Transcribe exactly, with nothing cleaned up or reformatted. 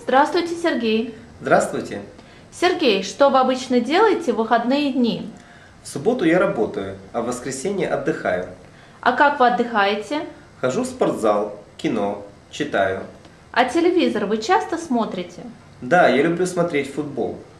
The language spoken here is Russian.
Здравствуйте, Сергей. Здравствуйте. Сергей, что вы обычно делаете в выходные дни? В субботу я работаю, а в воскресенье отдыхаю. А как вы отдыхаете? Хожу в спортзал, кино, читаю. А телевизор вы часто смотрите? Да, я люблю смотреть футбол.